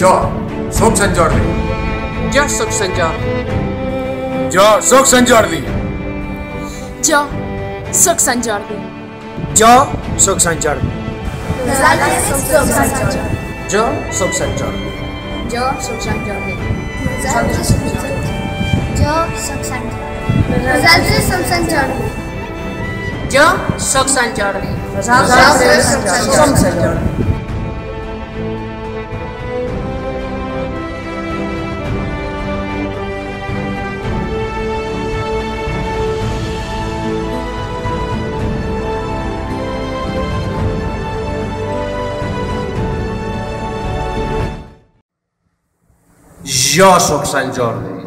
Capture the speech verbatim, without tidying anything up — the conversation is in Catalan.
Jo sóc Sant Jordi. Jo sóc Sant Jordi. Jo sóc Sant Jordi. Jo sóc Sant Jordi. Jo sóc Sant Jordi. Nosaltres som Sant Jordi. Jo sóc Sant Jordi. Jo sóc Sant Jordi. Nosaltres som Sant Jordi. Jo sóc Sant Jordi. Nosaltres som Sant Jordi. Jo sóc Sant Jordi. Nosaltres som Sant Jordi. Jo sóc Sant Jordi.